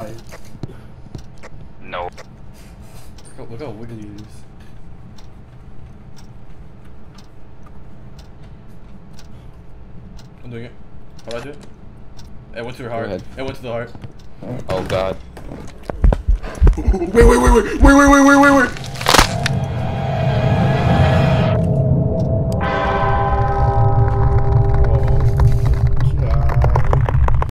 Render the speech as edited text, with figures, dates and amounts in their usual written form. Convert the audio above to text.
No. Look how wiggly it is. I'm doing it. How do I do it? It went to her heart. It went to the heart. Oh god. Wait.